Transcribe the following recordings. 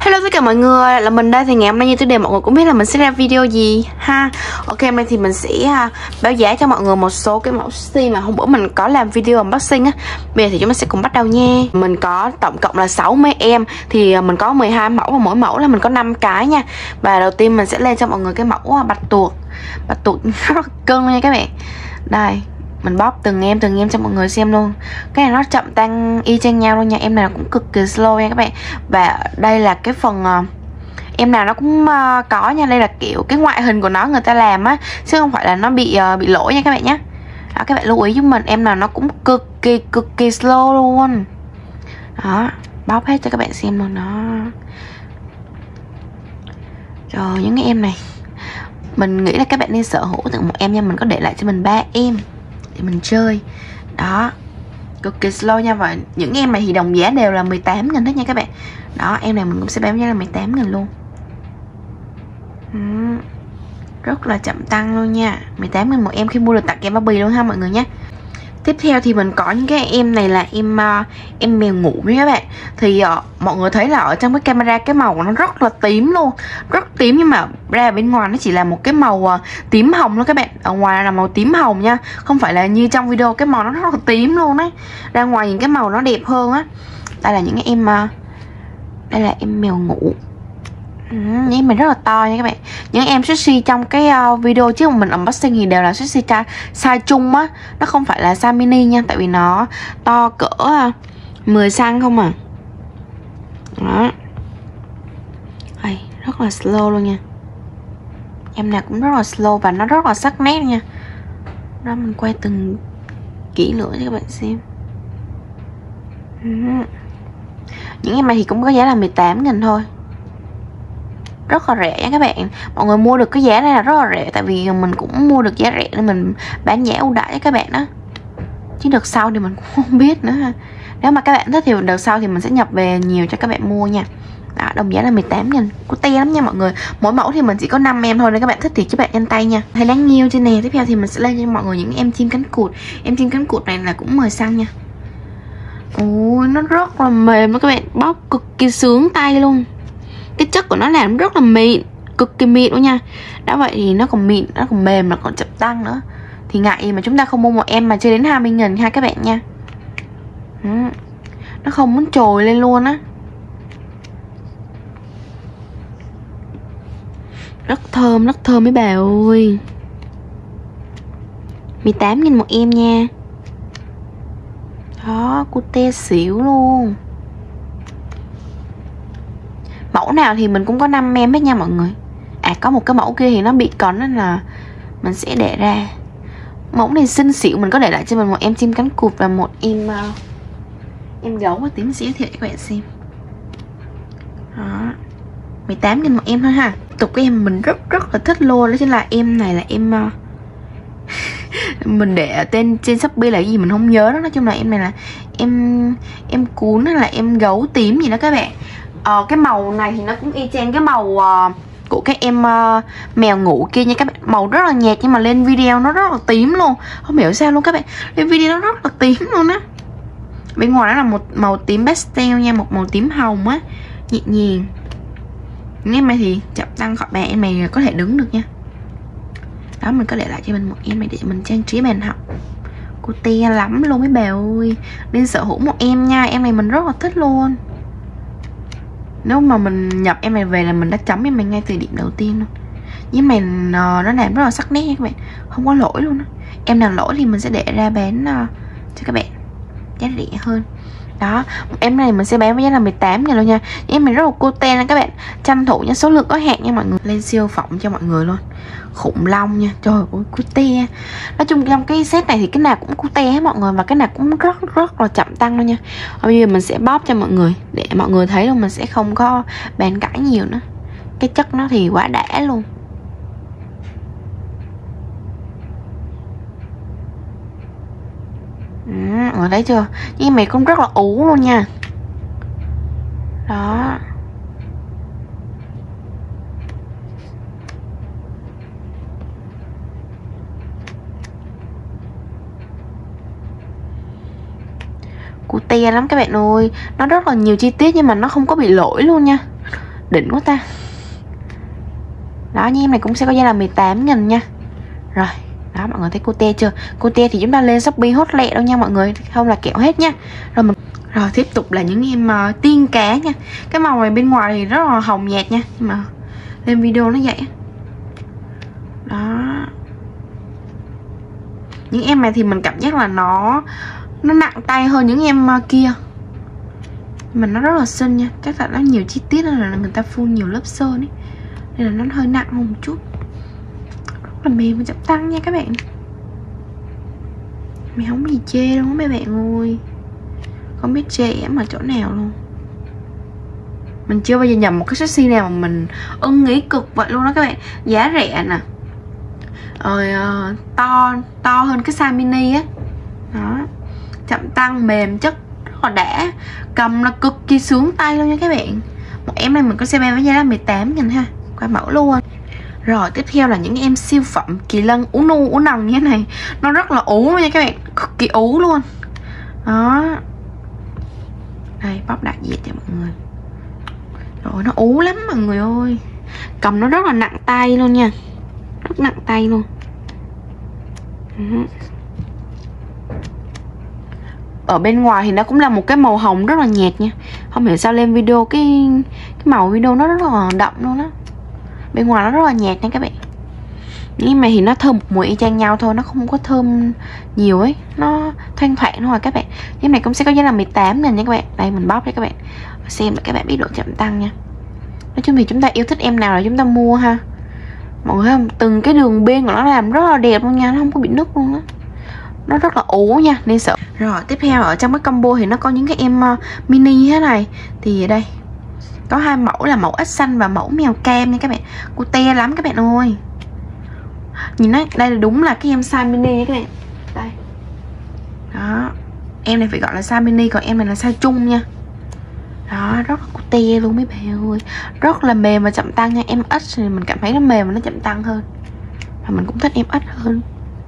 Hello tất cả mọi người, là mình đây. Thì ngày hôm nay như tiêu đề mọi người cũng biết là mình sẽ ra video gì ha. Ok, hôm nay thì mình sẽ báo giá cho mọi người một số cái mẫu sushi mà hôm bữa mình có làm video unboxing á. Bây giờ thì chúng ta sẽ cùng bắt đầu nha. Mình có tổng cộng là 60 em. Thì mình có 12 mẫu và mỗi mẫu là mình có 5 cái nha. Và đầu tiên mình sẽ lên cho mọi người cái mẫu bạch tuộc. Bạch tuộc rất là cưng nha các bạn. Đây, mình bóp từng em cho mọi người xem luôn. Cái này nó chậm tăng y chang nhau luôn nha. Em nào cũng cực kỳ slow nha các bạn. Và đây là cái phần em nào nó cũng có nha. Đây là kiểu cái ngoại hình của nó người ta làm á, chứ không phải là nó bị lỗi nha các bạn nhé. Đó, các bạn lưu ý giúp mình. Em nào nó cũng cực kỳ slow luôn. Đó, bóp hết cho các bạn xem luôn đó. Rồi, những cái em này mình nghĩ là các bạn nên sở hữu từng một em nha. Mình có để lại cho mình 3 em để mình chơi. Đó, cực kỳ slow nha. Và những em này thì đồng giá đều là 18.000 hết nha các bạn. Đó, em này mình cũng sẽ bán giá là 18.000 luôn. Rất là chậm tăng luôn nha. 18.000 một em khi mua được tặng kèm bao bì luôn ha mọi người nhé. Tiếp theo thì mình có những cái em này là em mèo ngủ với các bạn. Thì mọi người thấy là ở trong cái camera cái màu nó rất là tím luôn. Rất tím, nhưng mà ra bên ngoài nó chỉ là một cái màu tím hồng thôi các bạn. Ở ngoài là màu tím hồng nha. Không phải là như trong video cái màu nó rất là tím luôn đấy. Ra ngoài những cái màu nó đẹp hơn á. Đây là những cái em đây là em mèo ngủ. Những em này rất là to nha các bạn. Những em sushi trong cái video trước mà mình unboxing thì đều là sushi size chung á. Nó không phải là size mini nha. Tại vì nó to cỡ 10cm không à. Đó. Đây, rất là slow luôn nha. Em nào cũng rất là slow và nó rất là sắc nét nha. Đó, mình quay từng kỹ lưỡng cho các bạn xem. Những em này thì cũng có giá là 18.000 thôi. Rất là rẻ nha các bạn. Mọi người mua được cái giá này là rất là rẻ. Tại vì mình cũng mua được giá rẻ nên mình bán giá ưu đãi cho các bạn đó. Chứ đợt sau thì mình cũng không biết nữa ha. Nếu mà các bạn thích thì đợt sau thì mình sẽ nhập về nhiều cho các bạn mua nha. Đó, đồng giá là 18.000. Cute lắm nha mọi người. Mỗi mẫu thì mình chỉ có 5 em thôi. Nếu các bạn thích thì các bạn nhanh tay nha. Thấy đáng nhiêu trên nè. Tiếp theo thì mình sẽ lên cho mọi người những em chim cánh cụt. Em chim cánh cụt này là cũng 10 xăng nha. Ôi, nó rất là mềm đó các bạn. Bóp cực kỳ sướng tay luôn. Cái chất của nó làm rất là mịn, cực kỳ mịn luôn nha. Đã vậy thì nó còn mịn, nó còn mềm, nó còn chậm tăng nữa. Thì ngại mà chúng ta không mua một em mà chơi đến 20.000 ha các bạn nha. Nó không muốn trồi lên luôn á. Rất thơm mấy bà ơi. 18.000 một em nha. Đó, cute xỉu luôn. Mẫu nào thì mình cũng có 5 em hết nha mọi người. À, có một cái mẫu kia thì nó bị cấn nên là mình sẽ để ra. Mẫu này xinh xỉu. Mình có để lại cho mình một em chim cánh cụt và một em gấu. Và tí mình sẽ giới thiệu cho các bạn xem. Đó, 18.000 một em thôi ha. Tục cái em mình rất là thích luôn. Đó chính là em này là em mình để tên trên Shopee là gì mình không nhớ đó. Nói chung là em này là em cún hay là em gấu tím gì đó các bạn. Cái màu này thì nó cũng y chang cái màu của cái em mèo ngủ kia nha các bạn. Màu rất là nhạt nhưng mà lên video nó rất là tím luôn. Không hiểu sao luôn các bạn. Lên video nó rất là tím luôn á. Bên ngoài nó là một màu tím pastel nha. Một màu tím hồng á, nhẹ nhàng. Những em này thì chậm tăng khỏi bàn. Em này có thể đứng được nha. Đó, mình có để lại cho mình một em này để mình trang trí bàn học. Cute lắm luôn mấy bà ơi. Nên sở hữu một em nha. Em này mình rất là thích luôn. Nếu mà mình nhập em này về là mình đã chấm em này ngay từ điểm đầu tiên luôn. Nhưng mà nó làm rất là sắc nét nha các bạn. Không có lỗi luôn đó. Em nào lỗi thì mình sẽ để ra bán cho các bạn giá rẻ hơn. Đó, em này mình sẽ bán với giá là 18.000 luôn nha. Em này rất là cute nha các bạn. Tranh thủ nha, số lượng có hạn nha mọi người. Lên siêu phẩm cho mọi người luôn. Khủng long nha. Trời ơi, cute. Nói chung trong cái set này thì cái nào cũng cute hết mọi người. Và cái nào cũng rất là chậm tăng luôn nha. Bây giờ mình sẽ bóp cho mọi người để mọi người thấy luôn. Mình sẽ không có bàn cãi nhiều nữa. Cái chất nó thì quá đã luôn. Mọi người thấy chưa? Nhưng mày cũng rất là ú luôn nha. Đó. Cute lắm các bạn ơi. Nó rất là nhiều chi tiết nhưng mà nó không có bị lỗi luôn nha. Đỉnh quá ta. Đó, như em này cũng sẽ có giá là 18.000 nha. Rồi, đó mọi người thấy cute chưa? Cute thì chúng ta lên Shopee hốt lẹ đâu nha mọi người, không là kẹo hết nha. Rồi tiếp tục là những em tiên cá nha. Cái màu này bên ngoài thì rất là hồng nhạt nha, nhưng mà lên video nó vậy. Đó. Những em này thì mình cảm giác là nó nặng tay hơn những em kia. Mà nó rất là xinh nha. Chắc là nó nhiều chi tiết nên là người ta phun nhiều lớp sơn ấy, nên là nó hơi nặng hơn một chút. Rất là mềm và chậm tăng nha các bạn. Mày không gì chê đâu mấy bạn ơi. Không biết chê em ở chỗ nào luôn. Mình chưa bao giờ nhầm một cái sexy nào mà mình ưng ý cực vậy luôn đó các bạn. Giá rẻ nè. Rồi to hơn cái size mini á. Đó. Chậm tăng, mềm, chất rất là đã. Cầm là cực kỳ sướng tay luôn nha các bạn. Một em này mình có CB với giá là 18.000 ha. Qua mẫu luôn. Rồi tiếp theo là những em siêu phẩm kỳ lân ú nu ú nằng như thế này. Nó rất là ú luôn nha các bạn. Cực kỳ ú luôn. Đó. Đây bóc đại diện cho mọi người. Rồi nó ú lắm mọi người ơi. Cầm nó rất là nặng tay luôn nha. Rất nặng tay luôn. Ở bên ngoài thì nó cũng là một cái màu hồng rất là nhạt nha. Không hiểu sao lên video cái màu video nó rất là đậm luôn á. Bên ngoài nó rất là nhạt nha các bạn. Nhưng mà thì nó thơm một mùi y chang nhau thôi, nó không có thơm nhiều ấy, nó thoang thoảng thôi các bạn. Em này cũng sẽ có giá là 18.000 nha các bạn. Đây mình bóp đây các bạn, xem để các bạn biết độ chậm tăng nha. Nói chung thì chúng ta yêu thích em nào là chúng ta mua ha. Mọi người thấy không, từng cái đường bên của nó làm rất là đẹp luôn nha, nó không có bị nứt luôn á. Nó rất là ố nha, nên sợ. Rồi tiếp theo ở trong cái combo thì nó có những cái em mini thế này. Thì ở đây có hai mẫu là mẫu ếch xanh và mẫu mèo cam nha các bạn. Cute lắm các bạn ơi. Nhìn nó, đây là đúng là cái em size mini nha các bạn. Đây. Đó. Em này phải gọi là size mini, còn em này là size chung nha. Đó, rất là cute luôn mấy bạn ơi. Rất là mềm và chậm tăng nha. Em ếch thì mình cảm thấy nó mềm và nó chậm tăng hơn. Và mình cũng thích em ếch hơn.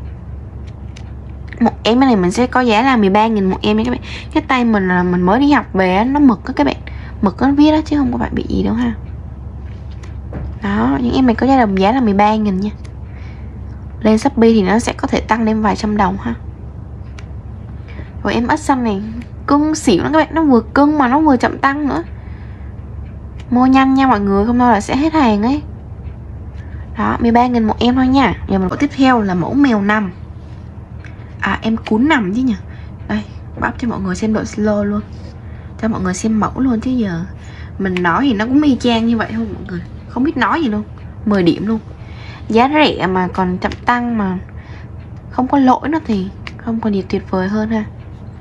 Một em này mình sẽ có giá là 13.000 một em nha các bạn. Cái tay mình là mình mới đi học về, nó mực đó các bạn. Mực nó viết đó chứ không có phải bị gì đâu ha. Đó, những em này có giá là 13.000 nha. Lên Shopee thì nó sẽ có thể tăng lên vài trăm đồng ha. Rồi em ếch xanh này cưng xỉu lắm các bạn. Nó vừa cưng mà nó vừa chậm tăng nữa. Mua nhanh nha mọi người, không thôi là sẽ hết hàng ấy. Đó, 13.000 một em thôi nha. Giờ mình có tiếp theo là mẫu mèo nằm. À em cún nằm chứ nhỉ. Đây, bắp cho mọi người xem độ slow luôn. Cho mọi người xem mẫu luôn chứ giờ mình nói thì nó cũng y chang như vậy thôi mọi người. Không biết nói gì luôn. 10 điểm luôn. Giá rẻ mà còn chậm tăng mà không có lỗi nữa thì không còn gì tuyệt vời hơn ha.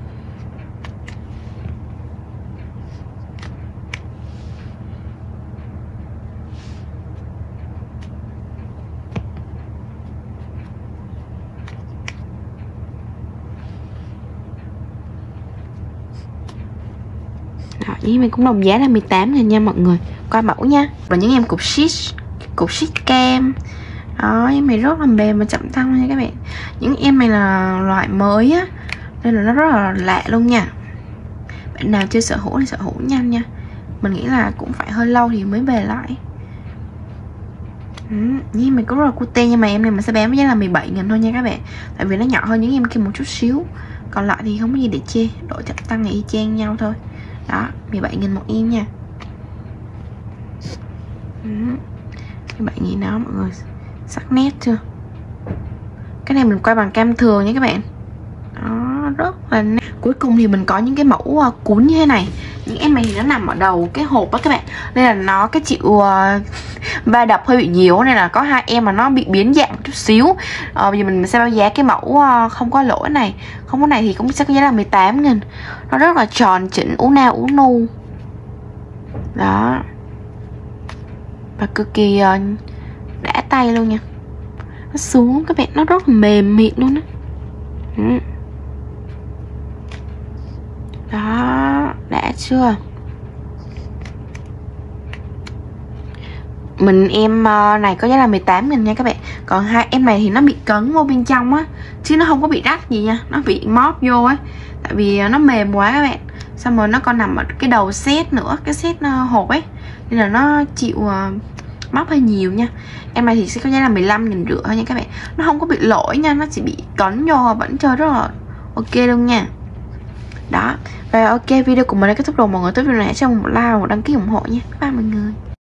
Đó, mình cũng đồng giá là 18.000 nha mọi người. Qua mẫu nha. Và những em cục sheet cam. Đó, em này rất là mềm và chậm tăng nha các bạn. Những em này là loại mới á, nên là nó rất là lạ luôn nha. Bạn nào chưa sở hữu thì sở hữu nhanh nha. Mình nghĩ là cũng phải hơi lâu thì mới về lại. Nhưng mình cũng rất là cute, nhưng mà em này mình sẽ bán với giá là 17.000 thôi nha các bạn. Tại vì nó nhỏ hơn những em kia một chút xíu. Còn lại thì không có gì để chê. Độ chậm tăng thì y chang nhau thôi. Đó, 17.000 một em nha. 17.000 đó mọi người. Sắc nét chưa? Cái này mình quay bằng cam thường nha các bạn. Đó, rất là nét. Cuối cùng thì mình có những cái mẫu cuốn như thế này. Những em này thì nó nằm ở đầu cái hộp đó các bạn. Nên là nó cái chịu va đập hơi bị nhiều. Nên là có hai em mà nó bị biến dạng một chút xíu. Bây giờ mình sẽ báo giá cái mẫu không có lỗi này. Không có này thì cũng sẽ có giá là 18.000. Nó rất là tròn chỉnh, ú na ú nu. Đó. Và cực kỳ đã tay luôn nha. Nó xuống các bạn, nó rất là mềm mịn luôn á. Đó, đã chưa? Mình em này có giá là 18.000 nha các bạn. Còn hai em này thì nó bị cấn vô bên trong á, chứ nó không có bị rách gì nha. Nó bị móp vô ấy. Tại vì nó mềm quá các bạn. Xong rồi nó còn nằm ở cái đầu set nữa, cái set hộp ấy. nên là nó chịu móc hơi nhiều nha. Em này thì sẽ có giá là 15.500 thôi nha các bạn. Nó không có bị lỗi nha, nó chỉ bị cấn vô vẫn chơi rất là ok luôn nha. Đó. Và ok, video của mình đã kết thúc rồi. Mọi người thích video này hãy cho một like và một đăng ký ủng hộ nha. Bye mọi người.